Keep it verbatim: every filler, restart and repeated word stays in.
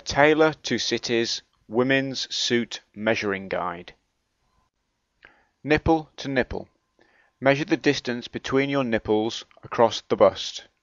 Tailor to Cities Women's Suit Measuring Guide. Nipple to nipple. Measure the distance between your nipples across the bust.